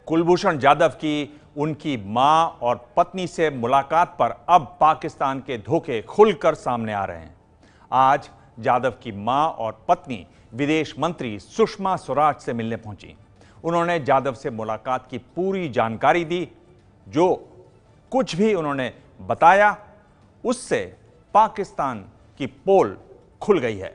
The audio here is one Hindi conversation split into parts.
कुलभूषण जाधव की उनकी मां और पत्नी से मुलाकात पर अब पाकिस्तान के धोखे खुलकर सामने आ रहे हैं। आज जाधव की मां और पत्नी विदेश मंत्री सुषमा स्वराज से मिलने पहुंची। उन्होंने जाधव से मुलाकात की पूरी जानकारी दी। जो कुछ भी उन्होंने बताया उससे पाकिस्तान की पोल खुल गई है।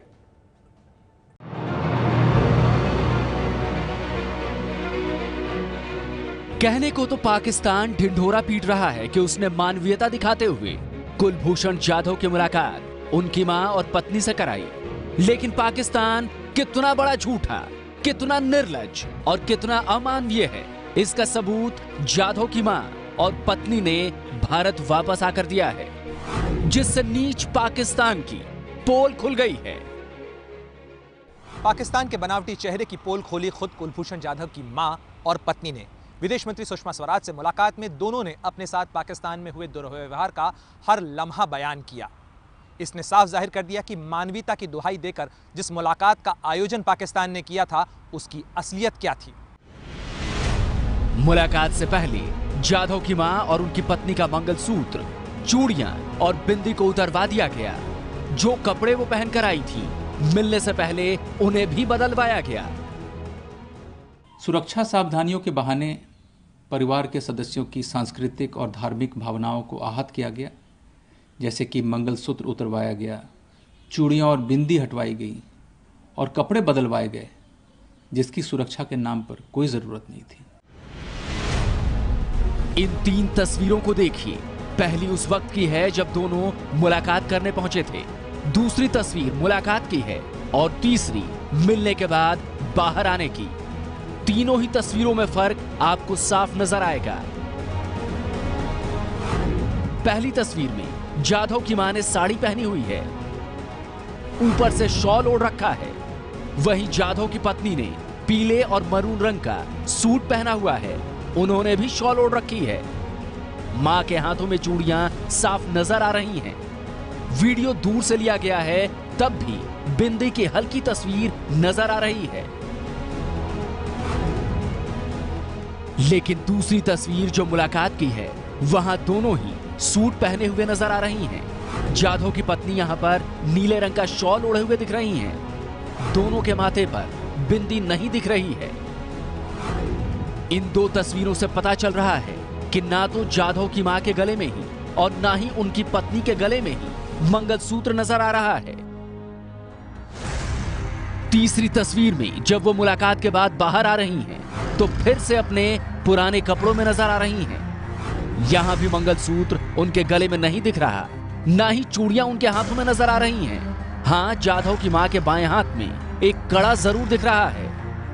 कहने को तो पाकिस्तान ढिंढोरा पीट रहा है कि उसने मानवीयता दिखाते हुए कुलभूषण जाधव की मुलाकात उनकी मां और पत्नी से कराई, लेकिन पाकिस्तान कितना बड़ा झूठा, कितना निर्लज्ज और कितना अमानवीय है, इसका सबूत जाधव की मां और पत्नी ने भारत वापस आकर दिया है, जिससे नीच पाकिस्तान की पोल खुल गई है। पाकिस्तान के बनावटी चेहरे की पोल खोली खुद कुलभूषण जाधव की मां और पत्नी ने। विदेश मंत्री सुषमा स्वराज से मुलाकात में दोनों ने अपने साथ पाकिस्तान में हुए दुर्व्यवहार का हर लम्हा बयान किया। इसने साफ जाहिर कर दिया कि मानवीयता की दुहाई देकर जिस मुलाकात का आयोजन पाकिस्तान ने किया था उसकी असलियत क्या थी। मुलाकात से पहले जाधव की मां और उनकी पत्नी का मंगलसूत्र, चूड़ियां और बिंदी को उतरवा दिया गया। जो कपड़े वो पहनकर आई थी, मिलने से पहले उन्हें भी बदलवाया गया। सुरक्षा सावधानियों के बहाने परिवार के सदस्यों की सांस्कृतिक और धार्मिक भावनाओं को आहत किया गया, जैसे कि मंगलसूत्र उतरवाया गया, चूड़ियां और बिंदी हटवाई गई और कपड़े बदलवाए गए, जिसकी सुरक्षा के नाम पर कोई जरूरत नहीं थी। इन 3 तस्वीरों को देखिए। पहली उस वक्त की है जब दोनों मुलाकात करने पहुंचे थे, दूसरी तस्वीर मुलाकात की है और तीसरी मिलने के बाद बाहर आने की। तीनों ही तस्वीरों में फर्क आपको साफ नजर आएगा। पहली तस्वीर में जाधव की मां ने साड़ी पहनी हुई है, ऊपर से शॉल ओढ़ रखा है। वहीं जाधव की पत्नी ने पीले और मरून रंग का सूट पहना हुआ है, उन्होंने भी शॉल ओढ़ रखी है। मां के हाथों में चूड़ियां साफ नजर आ रही हैं। वीडियो दूर से लिया गया है, तब भी बिंदी की हल्की तस्वीर नजर आ रही है। लेकिन दूसरी तस्वीर जो मुलाकात की है, वहां दोनों ही सूट पहने हुए नजर आ रही हैं। जाधव की पत्नी यहां पर नीले रंग का शॉल ओढ़े हुए दिख रही हैं। दोनों के माथे पर बिंदी नहीं दिख रही है। इन 2 तस्वीरों से पता चल रहा है कि ना तो जाधव की मां के गले में ही और ना ही उनकी पत्नी के गले में ही मंगलसूत्र नजर आ रहा है। तीसरी तस्वीर में जब वो मुलाकात के बाद बाहर आ रही हैं, तो फिर से अपने पुराने कपड़ों में नजर आ रही हैं। यहां भी मंगलसूत्र उनके गले में नहीं दिख रहा, ना ही चूड़ियां उनके हाथों में नजर आ रही हैं। हां, जाधव की मां के बाएं हाथ में एक कड़ा जरूर दिख रहा है।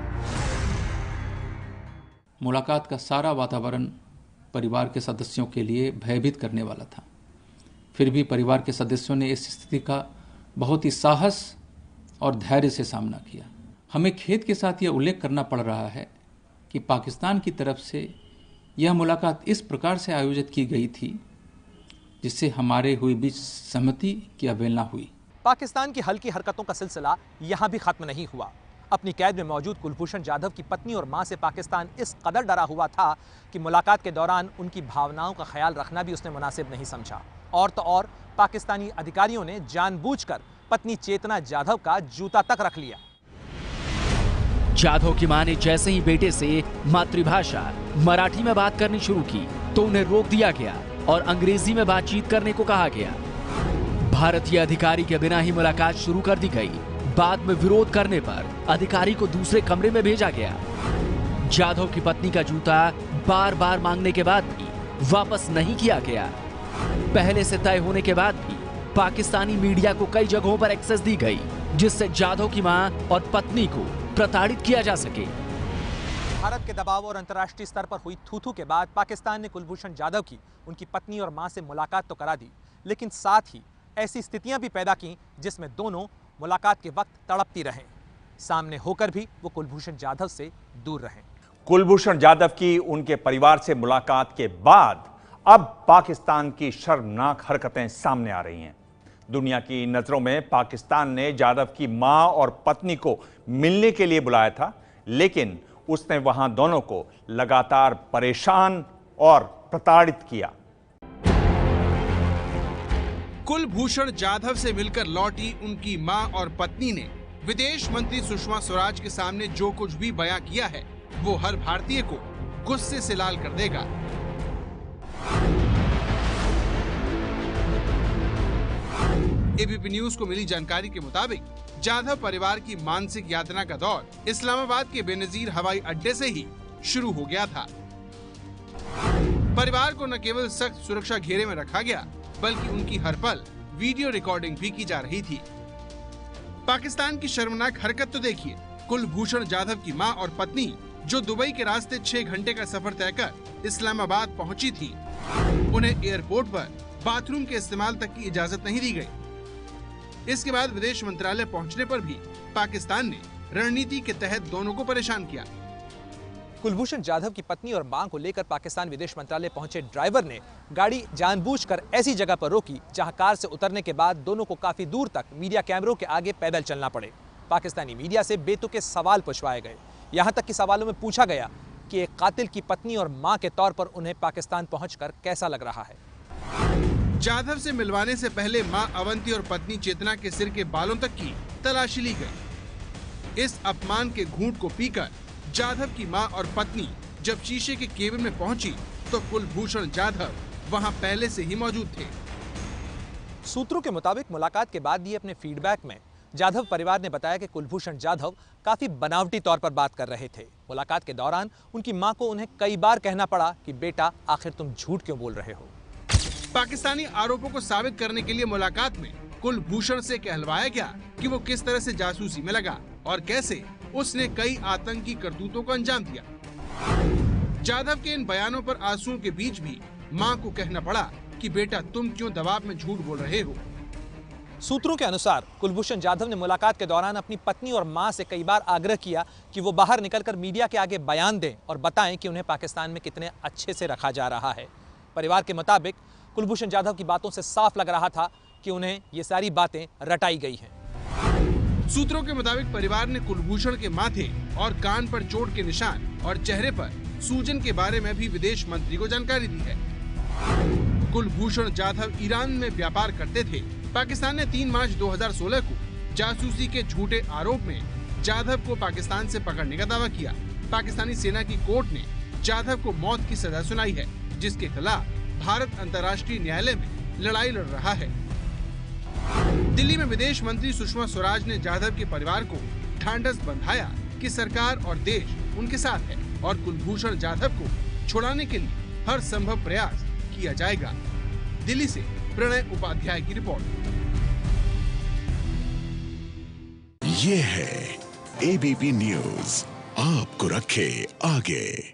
मुलाकात का सारा वातावरण परिवार के सदस्यों के लिए भयभीत करने वाला था। फिर भी परिवार के सदस्यों ने इस स्थिति का बहुत ही साहस और धैर्य से सामना किया। हमें खेद के साथ यह उल्लेख करना पड़ रहा है कि पाकिस्तान की तरफ से यह मुलाकात इस प्रकार से आयोजित की गई थी जिससे हमारे हुई बीच सहमति की अवहेलना हुई। पाकिस्तान की हल्की हरकतों का सिलसिला यहां भी खत्म नहीं हुआ। अपनी कैद में मौजूद कुलभूषण जाधव की पत्नी और मां से पाकिस्तान इस कदर डरा हुआ था कि मुलाकात के दौरान उनकी भावनाओं का ख्याल रखना भी उसने मुनासिब नहीं समझा। और तो और पाकिस्तानी अधिकारियों ने जानबूझकर पत्नी चेतना जाधव का जूता तक रख लिया। जाधव की मां ने जैसे ही बेटे से मातृभाषा मराठी में बात करनी शुरू की, तो उन्हें रोक दिया गया और अंग्रेजी में बातचीत करने को कहा गया। भारतीय अधिकारी के बिना ही मुलाकात शुरू कर दी गई। बाद में विरोध करने पर अधिकारी को दूसरे कमरे में भेजा गया। जाधव की पत्नी का जूता बार बार मांगने के बाद भी वापस नहीं किया गया। पहले से तय होने के बाद भी पाकिस्तानी मीडिया को कई जगहों पर एक्सेस दी गई, जिससे जाधव की मां और पत्नी को प्रताड़ित किया जा सके। भारत के दबाव और अंतर्राष्ट्रीय स्तर पर हुई थू-थू के बाद पाकिस्तान ने कुलभूषण जाधव की उनकी पत्नी और मां से मुलाकात तो करा दी, लेकिन साथ ही ऐसी स्थितियां भी पैदा की जिसमें दोनों मुलाकात के वक्त तड़पती रहें। सामने होकर भी वो कुलभूषण जाधव से दूर रहें। कुलभूषण जाधव की उनके परिवार से मुलाकात के बाद अब पाकिस्तान की शर्मनाक हरकतें सामने आ रही हैं। दुनिया की नजरों में पाकिस्तान ने जाधव की मां और पत्नी को मिलने के लिए बुलाया था, लेकिन उसने वहां दोनों को लगातार परेशान और प्रताड़ित किया। कुलभूषण जाधव से मिलकर लौटी उनकी मां और पत्नी ने विदेश मंत्री सुषमा स्वराज के सामने जो कुछ भी बयां किया है वो हर भारतीय को गुस्से से लाल कर देगा। एबीपी न्यूज को मिली जानकारी के मुताबिक जाधव परिवार की मानसिक यातना का दौर इस्लामाबाद के बेनजीर हवाई अड्डे से ही शुरू हो गया था। परिवार को न केवल सख्त सुरक्षा घेरे में रखा गया बल्कि उनकी हर पल वीडियो रिकॉर्डिंग भी की जा रही थी। पाकिस्तान की शर्मनाक हरकत तो देखिए, कुलभूषण जाधव की मां और पत्नी जो दुबई के रास्ते 6 घंटे का सफर तय कर इस्लामाबाद पहुंची थी, उन्हें एयरपोर्ट पर बाथरूम के इस्तेमाल तक की इजाजत नहीं दी गई। इसके बाद विदेश मंत्रालय पहुंचने पर भी पाकिस्तान ने रणनीति के तहत दोनों को परेशान किया। कुलभूषण जाधव की पत्नी और मां को लेकर पाकिस्तान विदेश मंत्रालय पहुंचे ड्राइवर ने गाड़ी जानबूझकर ऐसी जगह पर रोकी जहां कार से उतरने के बाद दोनों को काफी दूर तक मीडिया कैमरों के आगे पैदल चलना पड़े। पाकिस्तानी मीडिया से बेतुके सवाल पूछवाए गए। यहां तक कि सवालों में पूछा गया कि एक कातिल की पत्नी और मां के तौर पर उन्हें पाकिस्तान पहुंचकर कैसा लग रहा है। जाधव से मिलवाने से पहले मां अवंती और पत्नी चेतना के सिर के बालों तक की तलाशी ली गई। इस अपमान के घूंट को पीकर जाधव की मां और पत्नी जब शीशे के केबिन में पहुंची तो कुलभूषण जाधव वहां पहले से ही मौजूद थे। सूत्रों के मुताबिक मुलाकात के बाद दिए अपने फीडबैक में जाधव परिवार ने बताया कि कुलभूषण जाधव काफी बनावटी तौर पर बात कर रहे थे। मुलाकात के दौरान उनकी मां को उन्हें कई बार कहना पड़ा कि बेटा आखिर तुम झूठ क्यों बोल रहे हो। पाकिस्तानी आरोपों को साबित करने के लिए मुलाकात में कुलभूषण से कहलवाया गया कि वो किस तरह से जासूसी में लगा और कैसे उसने कई आतंकी करतूतों को अंजाम दिया। जाधव के इन बयानों पर आंसुओं के बीच भी मां को कहना पड़ा कि बेटा तुम क्यों दबाव में झूठ बोल रहे हो। सूत्रों के अनुसार कुलभूषण जाधव ने मुलाकात के दौरान अपनी पत्नी और मां से कई बार आग्रह किया कि वो बाहर निकलकर मीडिया के आगे बयान दें और बताएं कि उन्हें पाकिस्तान में कितने अच्छे से रखा जा रहा है। परिवार के मुताबिक कुलभूषण जाधव की बातों से साफ लग रहा था कि उन्हें ये सारी बातें रटाई गई हैं। सूत्रों के मुताबिक परिवार ने कुलभूषण के माथे और कान पर चोट के निशान और चेहरे पर सूजन के बारे में भी विदेश मंत्री को जानकारी दी है। कुलभूषण जाधव ईरान में व्यापार करते थे। पाकिस्तान ने 3 मार्च 2016 को जासूसी के झूठे आरोप में जाधव को पाकिस्तान से पकड़ने का दावा किया। पाकिस्तानी सेना की कोर्ट ने जाधव को मौत की सजा सुनाई है, जिसके खिलाफ भारत अंतर्राष्ट्रीय न्यायालय में लड़ाई लड़ रहा है। दिल्ली में विदेश मंत्री सुषमा स्वराज ने जाधव के परिवार को ढांढस बंधाया कि सरकार और देश उनके साथ है और कुलभूषण जाधव को छुड़ाने के लिए हर संभव प्रयास किया जाएगा। दिल्ली से प्रणय उपाध्याय की रिपोर्ट। ये है एबीपी न्यूज, आपको रखे आगे।